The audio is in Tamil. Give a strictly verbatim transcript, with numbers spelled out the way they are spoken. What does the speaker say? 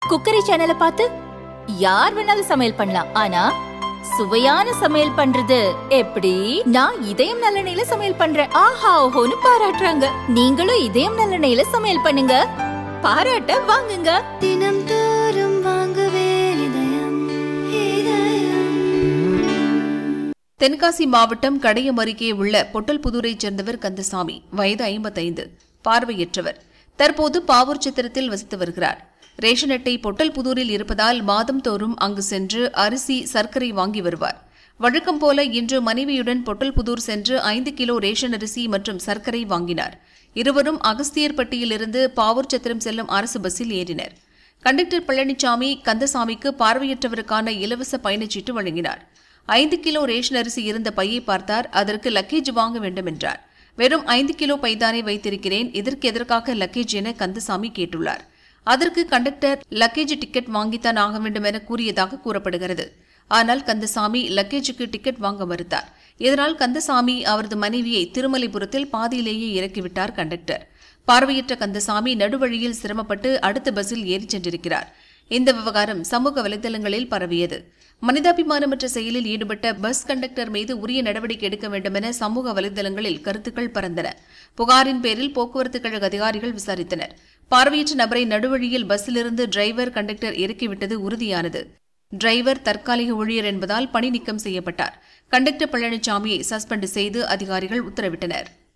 குக்கரி சேனலை பார்த்து யார் வேணாலும் சமையல் பண்ணலாம். ஆனா சுவையான சமையல் பண்றது எப்படி? நான் இதயம் நல்லெண்ணெயில சமையல் பண்றேன். ஆஹா ஓஹோன்னு பாராட்டுறாங்க. நீங்களும் இதயம் நல்லெண்ணெயில சமையல் பண்ணுங்க, பாராட்ட வாங்குங்க. தினம் தோறும் வாங்குவே இதயம் இதயம். தென்காசி மாவட்டம் கடையம் அருகே உள்ள பொட்டல்புதூரைச் சேர்ந்தவர் கந்தசாமி. வயது ஐம்பத்தைந்து, பார்வையற்றவர். தற்போது பாவூர் சித்திரத்தில் வசித்து வருகிறார். ரேஷன் அட்டை பொட்டல்புதூரில் இருப்பதால் மாதம் தோறும் அங்கு சென்று அரிசி, சர்க்கரை வாங்கி வருவார். வழக்கம் போல இன்று மனைவியுடன் பொட்டல்புதூர் சென்று ஐந்து கிலோ ரேஷன் அரிசி மற்றும் சர்க்கரை வாங்கினார். இருவரும் அகஸ்தியர்பட்டியிலிருந்து பாவூர் சத்திரம் செல்லும் அரசு பஸ்ஸில் ஏறினர். கண்டக்டர் பழனிசாமி கந்தசாமிக்கு பார்வையற்றவருக்கான இலவச பயணச்சீட்டு வழங்கினார். ஐந்து கிலோ ரேஷன் அரிசி இருந்த பையை பார்த்தார். அதற்கு லக்கேஜ் வாங்க வேண்டும் என்றார். வெறும் ஐந்து கிலோ பைதானே வைத்திருக்கிறேன், இதற்கு எதற்காக லக்கேஜ் என கந்தசாமி கேட்டுள்ளார். அதற்கு கண்டக்டர் லக்கேஜ் டிக்கெட் வாங்கித்தான் ஆக வேண்டும் என கூறியதாக கூறப்படுகிறது. ஆனால் கந்தசாமி லக்கேஜுக்கு டிக்கெட் வாங்க மறுத்தார். இதனால் கந்தசாமி அவரது மனைவியை திருமலைபுரத்தில் பாதியிலேயே இறக்கிவிட்டார் கண்டக்டர். பார்வையற்ற கந்தசாமி நடுவழியில் சிரமப்பட்டு அடுத்த பஸ்ஸில் ஏறிச் சென்றிருக்கிறார். இந்த விவகாரம் சமூக வலைதளங்களில் பரவியது. மனிதாபிமானமற்ற செயலில் ஈடுபட்ட பஸ் கண்டக்டர் மீது உரிய நடவடிக்கை எடுக்க வேண்டும் என சமூக வலைதளங்களில் கருத்துக்கள் பரந்தன. புகாரின் பேரில் போக்குவரத்து கழக அதிகாரிகள் விசாரித்தனர். பார்வையற்ற நபரை நடுவழியில் பஸ்ஸிலிருந்து டிரைவர், கண்டக்டர் இறக்கிவிட்டது உறுதியானது. டிரைவர் தற்காலிக ஊழியர் என்பதால் பணி நீக்கம் செய்யப்பட்டார். கண்டக்டர் பழனிசாமியை சஸ்பெண்ட் செய்து அதிகாரிகள் உத்தரவிட்டனர்.